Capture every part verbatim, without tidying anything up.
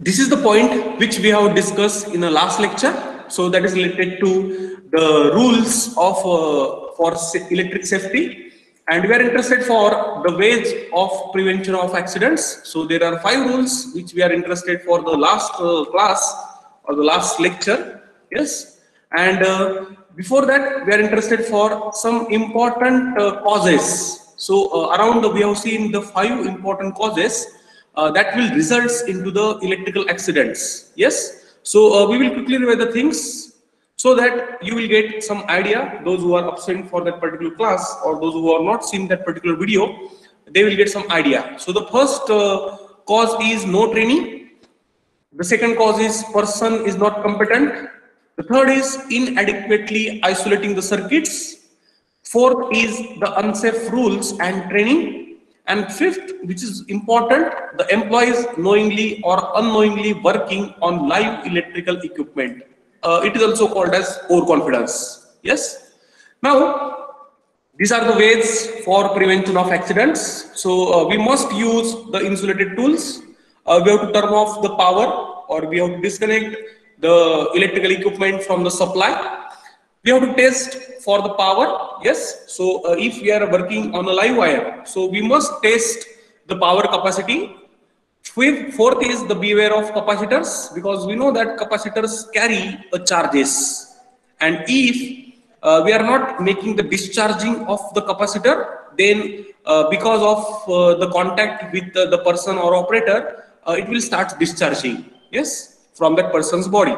This is the point which we have discussed in the last lecture. So that is related to the rules of uh, for electric safety, and we are interested for the ways of prevention of accidents. So there are five rules which we are interested for the last uh, class or the last lecture. Yes, and uh, before that we are interested for some important uh, causes. So uh, around the, we have seen the five important causes uh, that will result into the electrical accidents. Yes, so uh, we will quickly review the things so that you will get some idea. Those who are absent for that particular class or those who are not seen that particular video, they will get some idea. So the first uh, cause is no training. The second cause is person is not competent. The third is inadequately isolating the circuits. Fourth is the unsafe rules and training. And fifth, which is important, the employees knowingly or unknowingly working on live electrical equipment. Uh, it is also called as overconfidence. Yes. Now, these are the ways for prevention of accidents. So uh, we must use the insulated tools. Uh, we have to turn off the power, or we have to disconnect the electrical equipment from the supply. We have to test for the power. Yes. So uh, if we are working on a live wire, so we must test the power capacity. Fifth, fourth is the beware of capacitors, because we know that capacitors carry a charges, and if uh, we are not making the discharging of the capacitor, then uh, because of uh, the contact with uh, the person or operator, uh, it will start discharging, yes, from that person's body.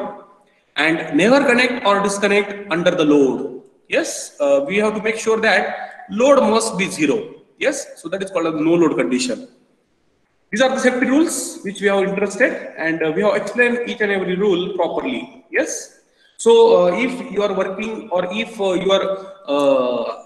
And never connect or disconnect under the load. Yes, uh, we have to make sure that load must be zero. Yes, so that is called a no load condition. These are the safety rules which we are interested, and uh, we have explained each and every rule properly. Yes. So uh, if you are working or if uh, you are uh,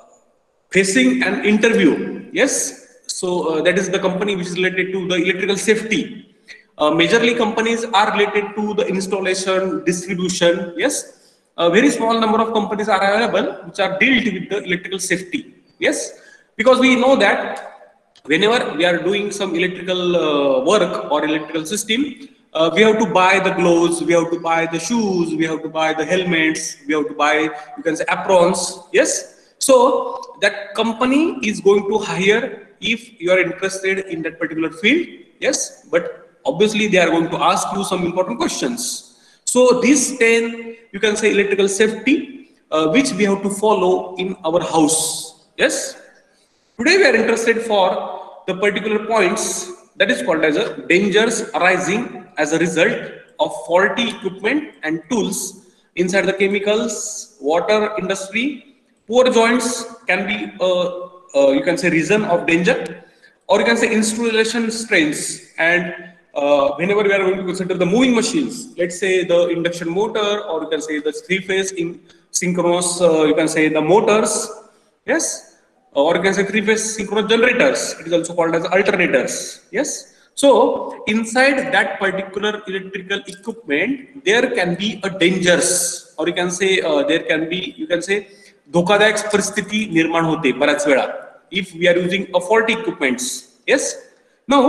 facing an interview, yes, so uh, that is the company which is related to the electrical safety. Uh, majorly companies are related to the installation, distribution. Yes, a very small number of companies are available which are dealt with the electrical safety. Yes, because we know that whenever we are doing some electrical uh, work or electrical system, uh, we have to buy the gloves, we have to buy the shoes, we have to buy the helmets, we have to buy, you can say, aprons. Yes, so that company is going to hire if you are interested in that particular field. Yes, but obviously they are going to ask you some important questions. So these ten, you can say, electrical safety uh, which we have to follow in our house. Yes, today we are interested for the particular points that is called as a dangers arising as a result of faulty equipment and tools inside the chemicals, water industry. Poor joints can be uh, uh, you can say reason of danger, or you can say installation strains. And Uh, whenever we are going to consider the moving machines, let's say the induction motor, or you can say the three-phase in synchronous, uh, you can say the motors, yes, or you can say three-phase synchronous generators. It is also called as alternators. Yes. So inside that particular electrical equipment, there can be a dangers, or you can say uh, there can be, you can say, धोकादायक परिस्थिती निर्माण होते बऱ्याच वेळा if we are using a faulty equipments. Yes. Now,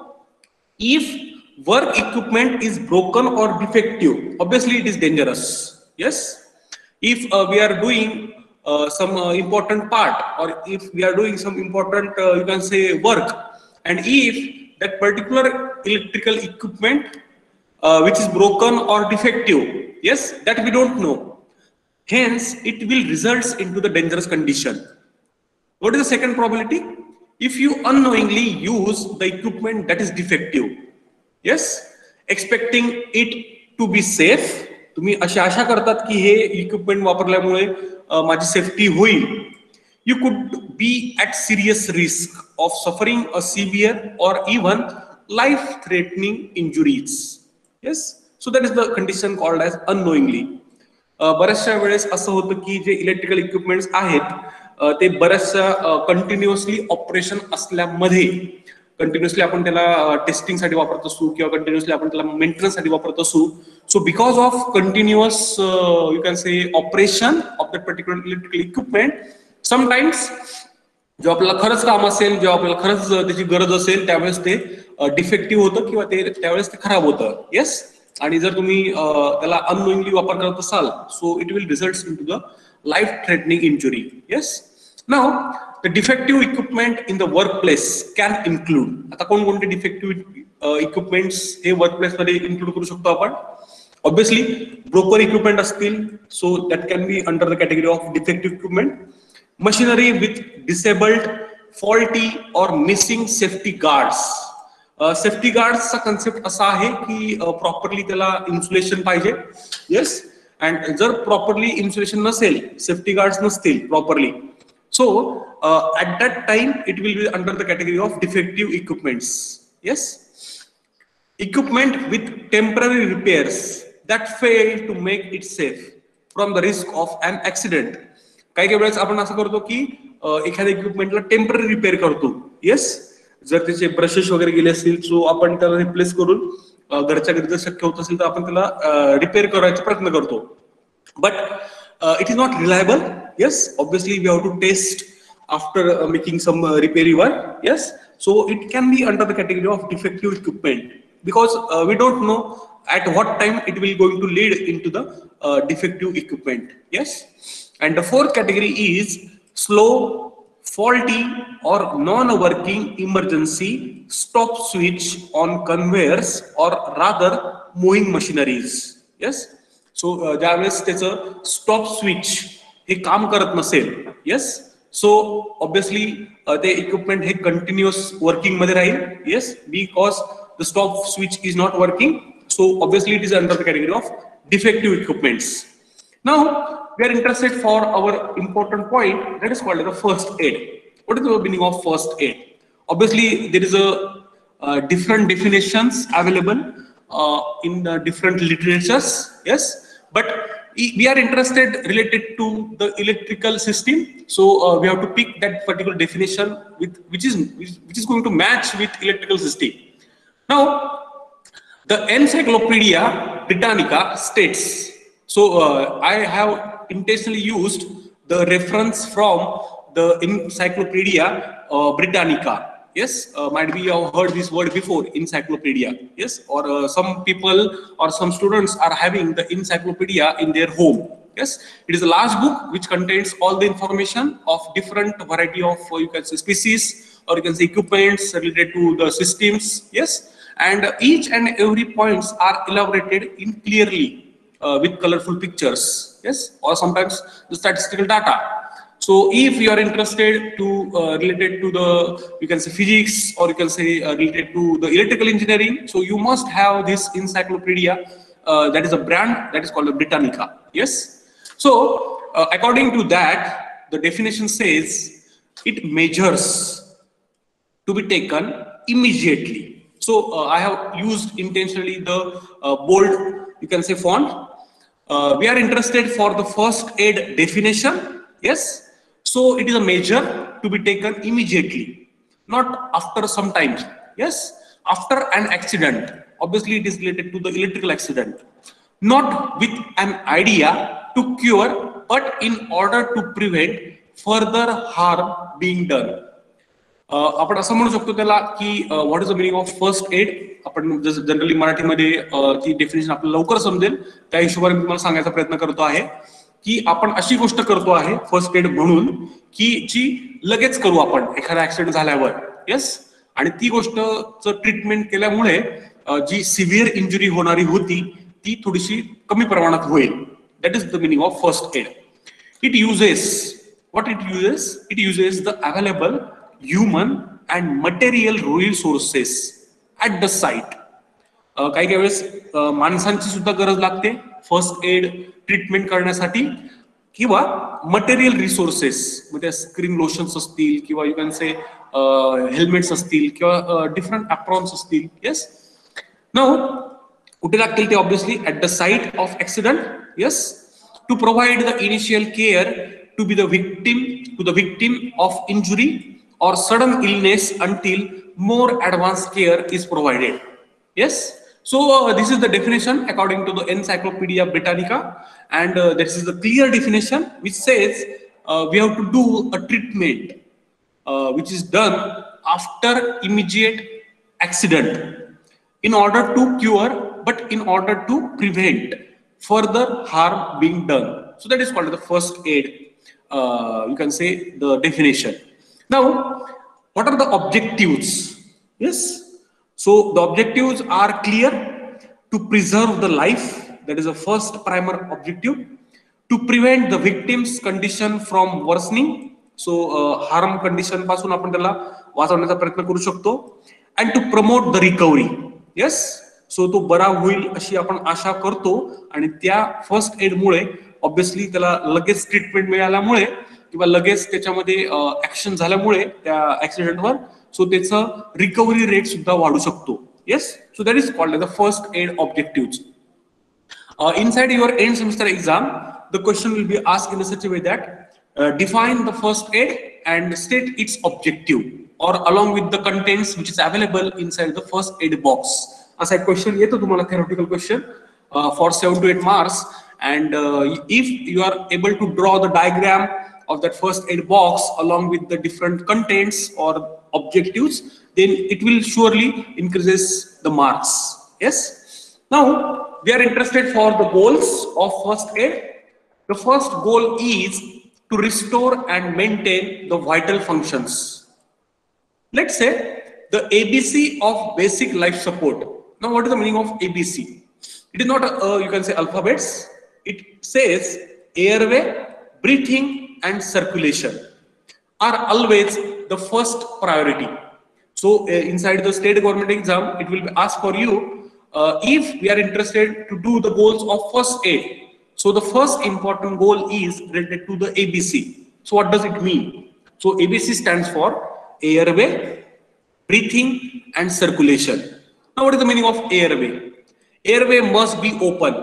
if work equipment is broken or defective, obviously it is dangerous. Yes. If uh, we are doing uh, some uh, important part, or if we are doing some important, uh, you can say, work, and if that particular electrical equipment uh, which is broken or defective, yes, that we don't know, hence it will result into the dangerous condition. What is the second probability? If you unknowingly use the equipment that is defective, yes, expecting it to be safe, तुम्ही अशी आशा करतात की हे equipment वापरल्यामुळे माझी safety होईल, you could be at serious risk of suffering a severe or even life threatening injuries. Yes, so that is the condition called as unknowingly. बऱ्याचशा वेळेस असं होतं की जे इलेक्ट्रिकल इक्विपमेंट्स आहेत ते बऱ्याचशा कंटिन्युअसली ऑपरेशन असल्यामध्ये, कंटिन्युअसली आपण त्याला टेस्टिंग साठी वापरत असू किंवा कंटिन्युअसली आपण त्याला मेंटेनन्स साठी वापरत असू. So because of continuous you can say operation of that particular electrical equipment, sometimes जेव्हा आपल्याला खरंच काम असेल, जेव्हा आपल्याला खरंच त्याची गरज असेल, त्यावेळेस ते डिफेक्टिव्ह होतं किंवा ते त्यावेळेस ते खराब होतं. येस, आणि जर तुम्ही त्याला अननोइंगली वापर करत असाल, so it will result in to the life threatening injury. Yes, now the defective equipment in the work place can include. आता कोणकोणते डिफेक्टिव्ह इक्विपमेंट्स हे वर्क प्लेस मध्ये इन्क्लूड करू शकतो आपण? ऑब्वियसली ब्रोकर इक्विपमेंट असतील, so that can be under the category of defective equipment. Machinery with disabled, faulty or missing safety guards. Safety गार्ड्सचा concept असा आहे की प्रॉपरली त्याला इन्सुलेशन पाहिजे. येस, अँड जर प्रॉपरली इन्सुलेशन नसेल, सेफ्टी गार्ड्स नसतील properly, so at that time it will be under the category of defective equipments. Yes, equipment with temporary repairs that fail to make it safe from the risk of an accident. काही काही वेळेस आपण असं करतो की एखाद्या इक्विपमेंटला temporary repair करतो. येस, जर त्याचे ब्रशेस वगैरे गेले असतील, सो आपण त्याला रिप्लेस करून घरच्या घरी जर शक्य होत असेल तर आपण त्याला रिपेअर करायचा प्रयत्न करतो. But it is not reliable. Yes, obviously we have to test after making some repairing work. Yes, so it can be under the category of defective equipment because we don't know at what time it will going to lead into the uh, defective equipment. Yes, and the fourth category is slow, faulty or non-working emergency stop switch on conveyors or rather moving machineries. Yes, so uh, ज्यावेळेस त्याचं stop switch हे काम करत नसेल, yes, so obviously uh, ते equipment हे continuous working मध्ये राहील. yes, because the stop switch is not working, so obviously it is under the category of defective equipments. Now we are interested for our important point that is called the first aid. What is the meaning of first aid? Obviously there is a uh, different definitions available uh, in the different literatures. Yes, but we are interested related to the electrical system, so uh, we have to pick that particular definition with which is which is going to match with electrical system. Now the Encyclopedia Britannica states, so uh, I have intentionally used the reference from the Encyclopedia uh, Britannica. Yes, uh, might be you have heard this word before, encyclopedia. Yes, or uh, some people or some students are having the encyclopedia in their home. Yes, it is a large book which contains all the information of different variety of uh, you can say species or you can say equipments related to the systems. Yes, and each and every points are elaborated in clearly uh, with colorful pictures. Yes, or sometimes the statistical data. So if you are interested to uh, related to the you can say physics or you can say uh, related to the electrical engineering, so you must have this encyclopedia uh, that is a brand that is called the Britannica. Yes, so uh, according to that the definition says it measures to be taken immediately. So uh, I have used intentionally the uh, bold you can say font. Uh, we are interested for the first aid definition. Yes, so it is a measure to be taken immediately, not after some time. Yes, after an accident. Obviously it is related to the electrical accident, not with an idea to cure but in order to prevent further harm being done. आपण असं म्हणू शकतो त्याला की what is the meaning of first aid. आपण generally मराठीमध्ये ती definition आपल्याला लवकर समजेल त्या हिशोबाने मी तुम्हाला सांगायचा प्रयत्न करतो आहे की आपण अशी गोष्ट करतो आहे फर्स्ट एड म्हणून की जी लगेच करू आपण एखादा ऍक्सिडेंट झाल्यावर. येस, आणि ती गोष्टचं ट्रीटमेंट केल्यामुळे जी सिव्हिअर इंजुरी होणारी होती ती थोडीशी कमी प्रमाणात होईल. That is the meaning of first aid. It uses what it uses it uses the available human and material resources at the site. काही काही वेळेस माणसांची सुद्धा गरज लागते फर्स्ट एड ट्रीटमेंट करण्यासाठी किंवा मटेरियल रिसोर्सेस म्हणजे स्क्रीन लोशन्स असतील किंवा यू कॅन से हेल्मेट्स असतील किंवा डिफरंट अप्रॉन्स असतील. येस, नाउ कुठे लागतील ते obviously at the site of accident. Yes, to provide the initial care to be the victim to the victim of injury or sudden illness until more advanced care is provided. Yes, so uh, this is the definition according to the Encyclopedia Britannica, and uh, this is the clear definition which says uh, we have to do a treatment uh, which is done after immediate accident in order to cure, but in order to prevent further harm being done. So that is called the first aid. Uh, you can say the definition. Now, what are the objectives? Yes. So the objectives are clear: to preserve the life, that is the first primary objective; to prevent the victim's condition from worsening, so uh, harm condition पासून आपण त्याला वाचवण्याचा प्रयत्न करू शकतो, and to promote the recovery. Yes. सो तो बरा होईल अशी आपण आशा करतो आणि त्या फर्स्ट एड मुळे ऑब्विसली त्याला लगेच ट्रीटमेंट मिळाल्यामुळे किंवा लगेच त्याच्यामध्ये ऍक्शन झाल्यामुळे त्या ऍक्सिडेंटवर सो त्याचं रिकव्हरी रेट सुद्धा वाढू शकतो. Yes. So that is called the first aid objective. Inside your end semester exam the question will be asked in such a way that define the first aid and state its objective or along with the contents which is available inside the first aid box. असा एक question येतो तुम्हाला, theoretical question for seven to eight marks. And if you are able to draw the diagram of that first aid box along with the different contents or objectives, then it will surely increases the marks. Yes. Now we are interested for the goals of first aid. The first goal is to restore and maintain the vital functions. Let's say the A B C of basic life support. Now what is the meaning of A B C? It is not a, uh, you can say alphabets. It says airway, breathing and circulation are always the first priority. So uh, inside the state government exam, it will be asked for you uh, if we are interested to do the goals of first aid. So the first important goal is related to the A B C. So what does it mean? So A B C stands for airway, breathing and circulation. Now what is the meaning of airway? Airway must be open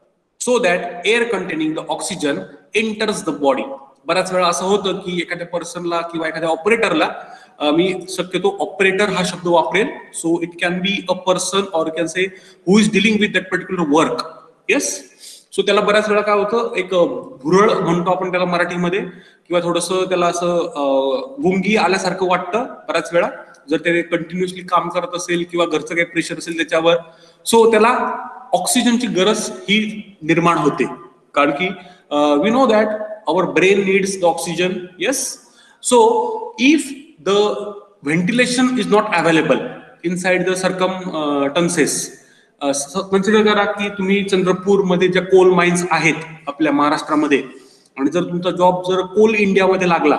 so that air containing the oxygen enters the body. बऱ्याच वेळा असं होतं की एखाद्या पर्सनला किंवा एखाद्या ऑपरेटरला, मी शक्यतो operator हा शब्द वापरेल. So it can be a person or can say who is dealing with that particular work. Yes. So त्याला बऱ्याच वेळा काय होतं, एक भुरळ म्हणतो आपण त्याला मराठीमध्ये, किंवा थोडंसं त्याला असं गुंगी आल्यासारखं वाटतं बऱ्याच वेळा जर ते कंटिन्युअसली काम करत असेल किंवा घरचं काही प्रेशर असेल त्याच्यावर. सो त्याला ऑक्सिजनची गरज ही निर्माण होते, कारण की we know that our brain needs the oxygen. Yes. So if the ventilation is not available inside the circumstances, consider करा की तुम्ही चंद्रपूर मध्ये ज्या कोल माइन्स आहेत आपल्या महाराष्ट्रामध्ये, आणि जर तुमचा जॉब जर कोल इंडिया मध्ये लागला,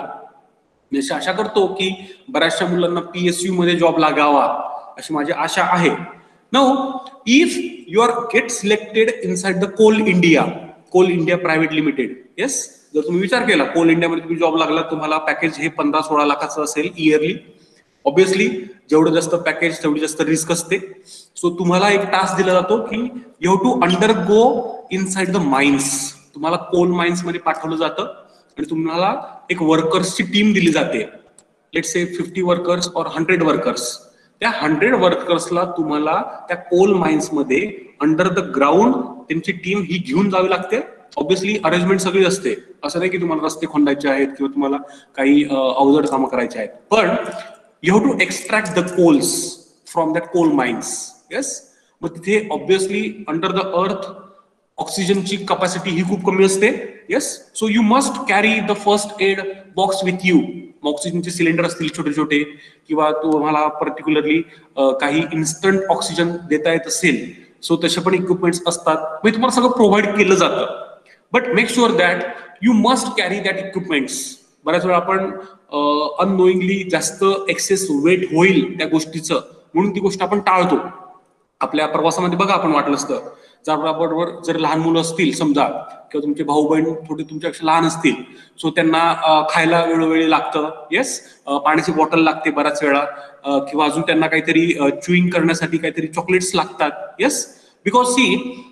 मी आशा करतो की बऱ्याचशा मुलांना पीएसयू मध्ये जॉब लागावा अशी माझी आशा आहे. Now if you are get selected inside the Coal India, Coal India private limited. Yes. जर तुम्ही विचार केला कोल इंडियामध्ये तुम्ही जॉब लागला, तुम्हाला पॅकेज हे पंधरा सोळा लाखाचं असेल इयरली. ऑब्विसली जेवढं जास्त पॅकेज तेवढी जास्त रिस्क असते. सो तुम्हाला एक टास्क दिला जातो की you have to undergo inside the mines. तुम्हाला कोल माइन्स मध्ये पाठवलं जातं आणि तुम्हाला एक वर्कर्सची टीम दिली जाते. Let's say fifty workers or hundred workers. त्या हंड्रेड वर्कर्सला तुम्हाला त्या कोल माइन्स मध्ये अंडर द ग्राउंड त्यांची टीम ही घेऊन जावी लागते. ऑब्विसली अरेंजमेंट सगळी असते, असं नाही की तुम्हाला रस्ते खोदायचे आहेत किंवा तुम्हाला काही अवजड कामं करायची आहेत, पण you have to extract the coals from that coal mines. Yes. मग तिथे ऑब्विसली अंडर द अर्थ ऑक्सिजनची कपॅसिटी ही खूप कमी असते. Yes. So you must carry the first aid box with you. ऑक्सिजनचे सिलेंडर असतील छोटे छोटे, किंवा तुम्हाला पर्टिक्युलरली काही इन्स्टंट ऑक्सिजन देता येत असेल, सो तसे पण इक्विपमेंट्स असतात. मग तुम्हाला सगळं प्रोव्हाइड केलं जातं. But make sure that you must carry that equipments. बऱ्याच वेळा आपण अननोईंगली जास्त एक्सेस वेट होईल त्या गोष्टीचं म्हणून ती गोष्ट आपण टाळतो. आपल्या प्रवासामध्ये बघा, आपण वाटलं असतं ज्याबरोबर जर लहान मुलं असतील समजा, किंवा तुमचे भाऊ बहीण थोडे तुमच्यापेक्षा लहान असतील, सो त्यांना खायला वेळोवेळी लागतं. येस. पाण्याची बॉटल लागते बऱ्याच वेळा, किंवा अजून त्यांना काहीतरी च्युईंग करण्यासाठी काहीतरी चॉकलेट्स लागतात. Yes. Because see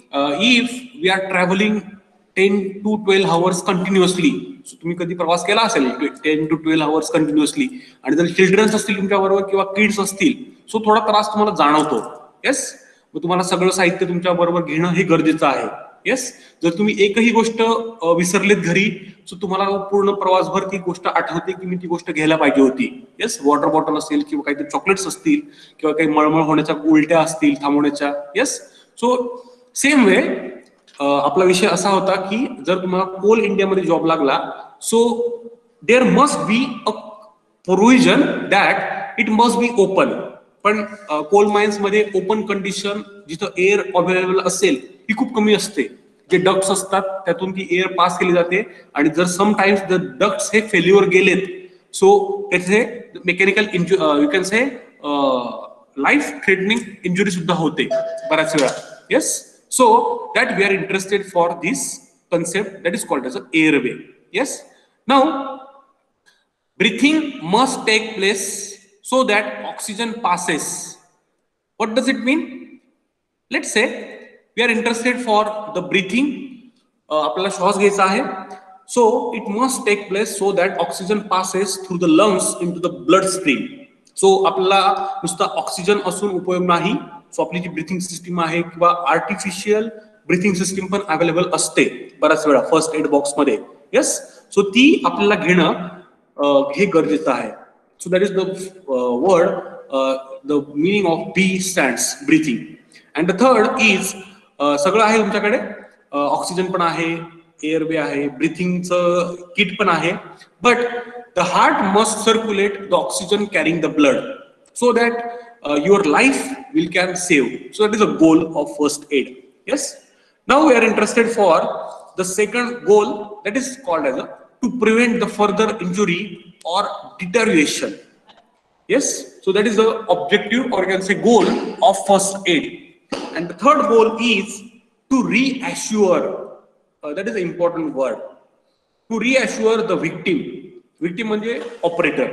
if we are travelling ten to twelve hours continuously, तुम्ही कधी प्रवास केला असेल ten to twelve hours continuously, आणि जर चिल्ड्रन्स असतील तुमच्या बरोबर किंवा किड्स असतील, सो थोडा त्रास तुम्हाला जाणवतो. येस. मग तुम्हाला सगळं साहित्य तुमच्या बरोबर घेणं हे गरजेचं आहे. येस, जर तुम्ही एकही गोष्ट विसरलीत घरी सो तुम्हाला पूर्ण प्रवासभर ती गोष्ट आठवते की मी ती गोष्ट घ्यायला पाहिजे होती. येस, वॉटर बॉटल असेल किंवा काहीतरी चॉकलेट्स असतील किंवा काही मळमळ होण्याच्या उलट्या असतील थांबवण्याच्या. येस, सो सेम वे आपला विषय असा होता की जर तुम्हाला कोल इंडियामध्ये जॉब लागला so there must be a provision that it must be open. पण कोल माइन्स मध्ये ओपन कंडिशन जिथं एअर अवेलेबल असेल ही खूप कमी असते. जे डक्ट्स असतात त्यातून ती एअर पास केली जाते आणि जर समटाइम्स द डक्ट्स हे फेल्युअर गेलेत सो त्याचे mechanical you can say life threatening injury सुद्धा होते बऱ्याच वेळा. Yes, so that we are interested for this concept that is called as an airway. Yes, now breathing must take place so that oxygen passes. What does it mean? Let's say we are interested for the breathing. आपल्याला श्वास घ्यायचा आहे, so it must take place so that oxygen passes through the lungs into the blood stream. So आपल्याला नुसता oxygen असून उपयोग नाही. सो आपली जी ब्रीथिंग सिस्टीम आहे किंवा आर्टिफिशियल ब्रीथिंग सिस्टीम पण अवेलेबल असते बऱ्याच वेळा फर्स्ट एड बॉक्स मध्ये. येस, सो ती आपल्याला घेणं हे गरजेचं आहे. So that is the word the meaning of B stands breathing. And the third is सगळं आहे तुमच्याकडे, ऑक्सिजन पण आहे, एअरवे आहे, ब्रीथिंगचं किट पण आहे, but the heart must circulate the oxygen carrying the blood so that your life will can save. So that is a goal of first aid. Yes, now we are interested for the second goal that is called as a to prevent the further injury or deterioration. Yes, so that is the objective or you can say goal of first aid. And the third goal is to reassure, uh, that is an important word, to reassure the victim, victim म्हणजे operator,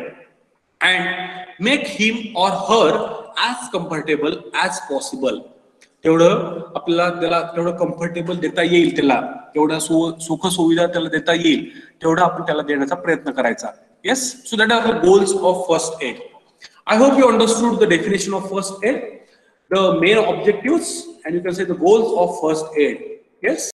and make him or her as comfortable as possible. तेवढं आपल्याला त्याला तेवढं comfortable देता येईल, त्याला तेवढा सुख सुविधा त्याला देता येईल तेवढं आपण त्याला देण्याचा प्रयत्न करायचा. Yes, so that are the goals of first aid. I hope you understood the definition of first aid, the main objectives and you can say the goals of first aid. Yes.